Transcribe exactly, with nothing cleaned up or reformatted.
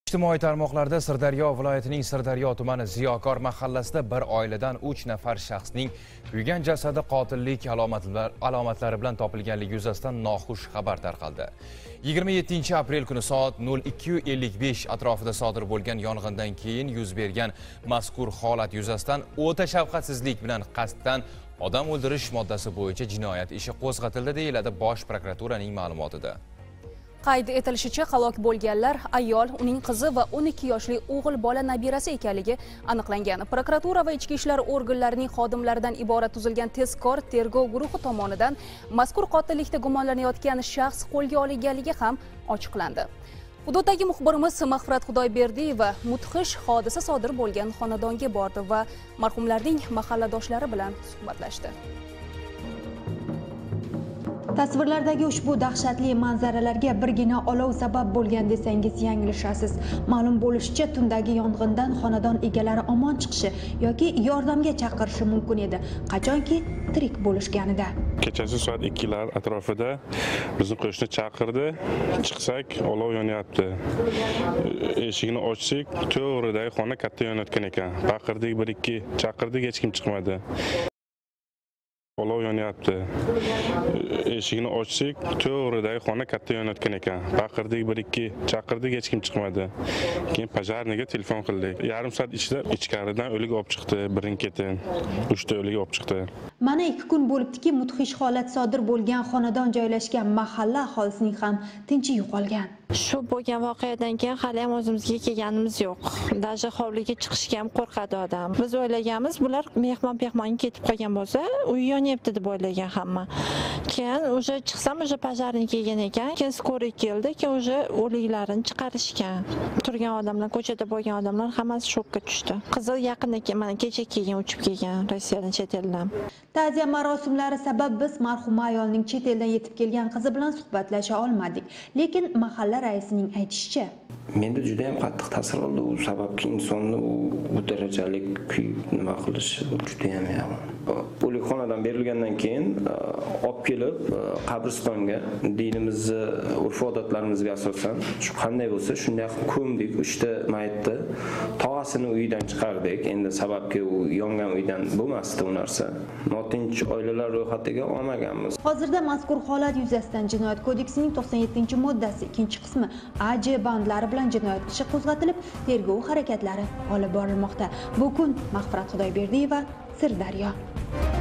Ijtimoiy tarmoqlarda Sirdaryo viloyatining Sirdaryo tumani Ziyokor mahallasida bir oiladan uch nafar shaxsning kuygan jasadi qotillik alomatlari bilan topilganligi yuzasidan noxush xabar tarqaldi. yigirma yettinchi aprel kuni soat nol ikki ellik besh atrofida sodir bo'lgan yong'indan keyin yuz bergan mazkur holat yuzasidan o'ta shafqatsizlik bilan qasddan odam o'ldirish moddasi bo'yicha jinoyat ishi qo'zg'atildi, deyiladi Bosh prokuraturaning ma'lumotida. Qayd etilishicha, halok bo'lganlar ayol, uning qizi va o'n ikki yoshli o'g'il bola nabirasi ekanligi aniqlangan. Prokuratura va ichki ishlar organlarining xodimlaridan iborat tuzilgan tezkor tergov guruhi tomonidan mazkur qotillikda gumonlanayotgan shaxs qo'lga olinganligi ham ochiqlandi. Hududdagi muxbirimiz Mahfurat Xudoyberdiyeva mudhish hodisa sodir bo'lgan xonadonga bordi va marhumlarning mahalladoshlari bilan suhbatlashdi. Tasvirlardagi ushbu dahshatli manzaralarga birgina olov sabab bo'lgan desangiz yanglishasiz. Ma'lum bo'lishicha, tundagi yong'indan xonadon egalari omon chiqishi yoki yordamga chaqirishi mumkin edi, qachonki tirik bo'lishganida. Kechasi soat ikkilar atrofida bizni qo'shni chaqirdi. Chiqsak, olov yonyapti. Eshigini ochsak, to'g'ridagi xona katta yonayotgan ekan. Baqirdik, bir ikki chaqirdik, hech kim chiqmadi. Olov yonyapti. Eshigini ochsak, to'g'ridagi xona katta yonayotgan ekan. Baqirdik, bir ikki chaqirdik, hech kim chiqmadi. Keyin pojarniga telefon qildik. Yarim soat ichida ichkaridan o'lik olib chiqdi, birin-ketin uchta o'lik olib chiqdi. Mana ikki kun bo'libdiki, mudhish holat sodir bo'lgan xonadon joylashgan mahalla aholisining ham tinchi yo'qolgan. Shu bo'lgan voqeadan keyin hali ham o'zimizga kelganimiz yo'q. Даже hovliga chiqishga ham qo'rqadi odam. Biz o'ylaganmiz, bular mehmon-pehmonga ketib qolgan bo'lsa, uy yonyapti deb o'ylagan hamma. Keyin o'sha chiqsam, o'sha pojarnik kelgan ekan. Keyin skoriy keldi, keyin o'sha o'liklarni chiqarishgan. Turgan odamlar, ko'chada bo'lgan odamlar hammasi shokka tushdi. Qizil yaqinda mana kecha kelgan, uchib kelgan Rossiyadan, chet eldan. Ta'ziya marosimlari sabab biz marhuma ayolning chet eldan yetib kelgan qizi bilan suhbatlasha olmadik. Lekin mahalla raisining aytishicha, menda juda ham qattiq ta'sir qildi u sababki insonni bu darajalik kuyib nima qilish juda ham yomon. O'likxonadan berilgandan keyin olib kelib qabristonga dinimizni urf-odatlarimizga asosan shu qanday bo'lsa shunday ko'mdik, uchta mayitni tog'asini uyidan chiqardik. Endi sababki u yongan uydan bo'lmasdi u narsa. Notinch oilalar ro'yxatiga olmaganmiz. Hozirda mazkur holat yuzasidan Jinoyat kodeksining to'qson yettinchi moddasi ikkinchi qismi A J bandlari bilan jinoyat ishi qo'zg'atilib, tergov harakatlari olib borilmoqda. Bu kun Mahfurat Xudoyberdiyeva, Sirdaryo.